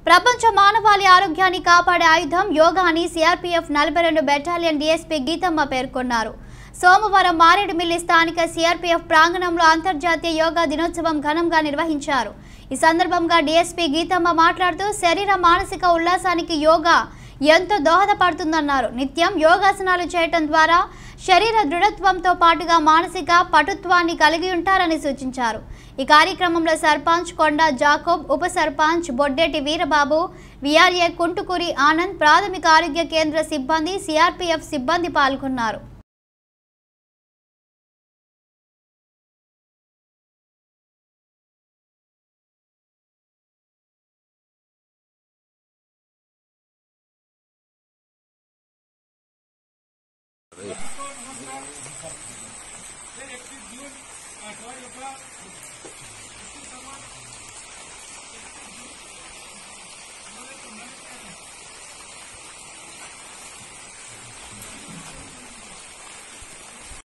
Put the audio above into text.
ప్రపంచ మానవాళి ఆరోగ్యాన్ని కాపాడే ఆయుధం యోగా అని సిఆర్పీఎఫ్ 42 బెటాలియన్ డీఎస్పీ గీతమ్మ పేర్కొన్నారు. సోమవారం మారేడుమిల్లి స్థానిక సిఆర్పీఎఫ్ ప్రాంగణంలో అంతర్జాతీయ యోగా దినోత్సవం ఘనంగా నిర్వహించారు. ఈ సందర్భంగా డీఎస్పీ గీతమ్మ మాట్లాడుతూ శరీర మానసిక ఉల్లాసానికి యోగా ఎంతో దోహదపడుతుందన్నారు. నిత్యం యోగాసనాలు చేయటం ద్వారా శరీర దృఢత్వంతో పాటుగా మానసిక పటుత్వాన్ని కలిగి ఉంటారని సూచించారు. ఈ కార్యక్రమంలో సర్పంచ్ కొండ జాకోబ్, ఉప సర్పంచ్ బొడ్డేటి వీరబాబు, విఆర్ఏ కుంటుకూరి ఆనంద్, ప్రాథమిక ఆరోగ్య కేంద్ర సిబ్బంది, సిఆర్పీఎఫ్ సిబ్బంది పాల్గొన్నారు.